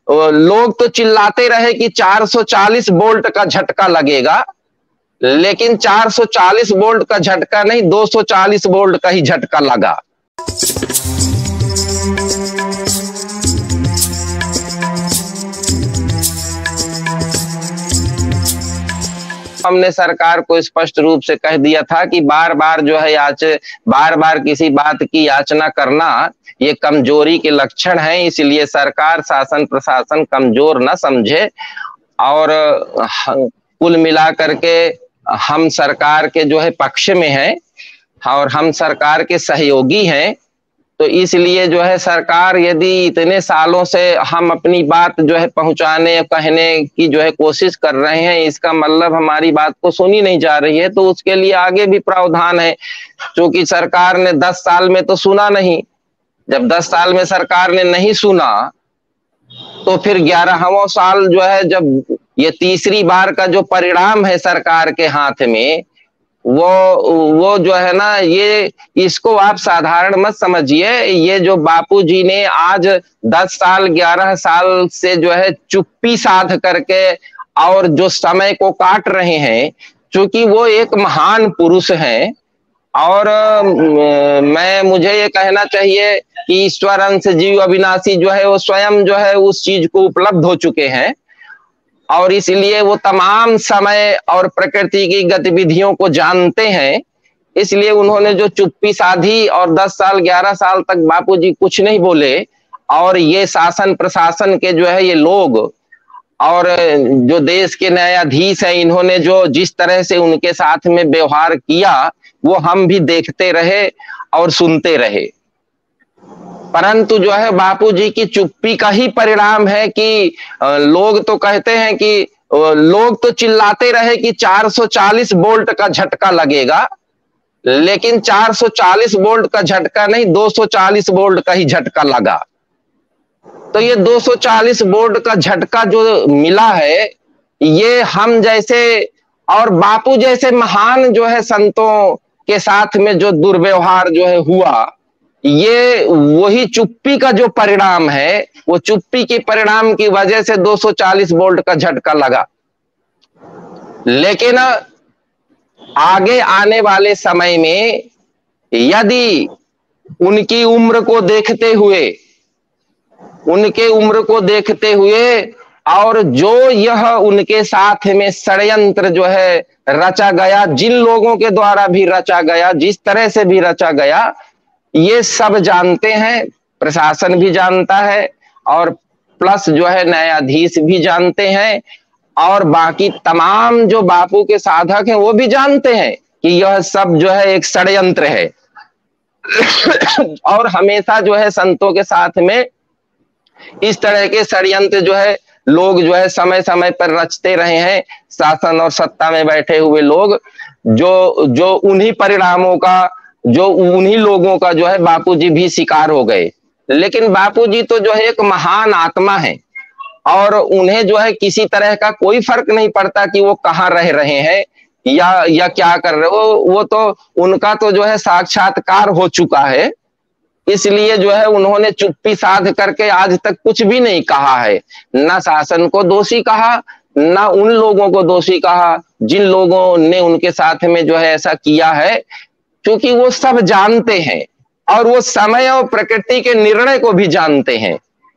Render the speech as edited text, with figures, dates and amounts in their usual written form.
लोग तो चिल्लाते रहे कि 440 वोल्ट का झटका लगेगा, लेकिन 440 वोल्ट का झटका नहीं, 240 वोल्ट का ही झटका लगा। हमने सरकार को स्पष्ट रूप से कह दिया था कि बार बार जो है बार बार किसी बात की याचना करना ये कमजोरी के लक्षण हैं, इसलिए सरकार शासन प्रशासन कमजोर न समझे और कुल मिला करके हम सरकार के जो है पक्ष में हैं और हम सरकार के सहयोगी हैं। तो इसलिए जो है सरकार यदि इतने सालों से हम अपनी बात जो है पहुंचाने कहने की जो है कोशिश कर रहे हैं, इसका मतलब हमारी बात को सुनी नहीं जा रही है, तो उसके लिए आगे भी प्रावधान है। क्योंकि सरकार ने 10 साल में तो सुना नहीं, जब 10 साल में सरकार ने नहीं सुना तो फिर 11वां साल जो है जब ये तीसरी बार का जो परिणाम है सरकार के हाथ में, वो जो है ना, ये इसको आप साधारण मत समझिए। ये जो बापूजी ने आज 10 साल 11 साल से जो है चुप्पी साध करके और जो समय को काट रहे हैं, क्योंकि वो एक महान पुरुष हैं और मुझे ये कहना चाहिए कि ईश्वर अंश जीव अविनाशी जो है वो स्वयं जो है उस चीज को उपलब्ध हो चुके हैं और इसलिए वो तमाम समय और प्रकृति की गतिविधियों को जानते हैं। इसलिए उन्होंने जो चुप्पी साधी और 10 साल 11 साल तक बापूजी कुछ नहीं बोले और ये शासन प्रशासन के जो है ये लोग और जो देश के न्यायाधीश हैं, इन्होंने जो जिस तरह से उनके साथ में व्यवहार किया वो हम भी देखते रहे और सुनते रहे। परंतु जो है बापूजी की चुप्पी का ही परिणाम है कि लोग तो कहते हैं कि लोग तो चिल्लाते रहे कि 440 वोल्ट का झटका लगेगा, लेकिन 440 वोल्ट का झटका नहीं, 240 वोल्ट का ही झटका लगा। तो ये 240 वोल्ट का झटका जो मिला है, ये हम जैसे और बापू जैसे महान जो है संतों के साथ में जो दुर्व्यवहार जो है हुआ, ये वही चुप्पी का जो परिणाम है, वो चुप्पी के परिणाम की वजह से 240 वोल्ट का झटका लगा। लेकिन आगे आने वाले समय में यदि उनकी उम्र को देखते हुए और जो यह उनके साथ में षड्यंत्र जो है रचा गया, जिन लोगों के द्वारा भी रचा गया, जिस तरह से भी रचा गया, ये सब जानते हैं, प्रशासन भी जानता है और प्लस जो है न्यायाधीश भी जानते हैं और बाकी तमाम जो बापू के साधक हैं वो भी जानते हैं कि यह सब जो है एक षड्यंत्र है। और हमेशा जो है संतों के साथ में इस तरह के षड्यंत्र जो है लोग जो है समय समय पर रचते रहे हैं। शासन और सत्ता में बैठे हुए लोग जो उन्हीं परिणामों का, जो उन्हीं लोगों का जो है बापूजी भी शिकार हो गए। लेकिन बापूजी तो जो है एक महान आत्मा है और उन्हें जो है किसी तरह का कोई फर्क नहीं पड़ता कि वो कहाँ रह रहे हैं या क्या कर रहे हो। वो तो उनका तो जो है साक्षात्कार हो चुका है, इसलिए जो है उन्होंने चुप्पी साध करके आज तक कुछ भी नहीं कहा है, ना शासन को दोषी कहा, ना उन लोगों को दोषी कहा जिन लोगों ने उनके साथ में जो है ऐसा किया है, क्योंकि वो सब जानते हैं और वो समय और प्रकृति के निर्णय को भी जानते हैं।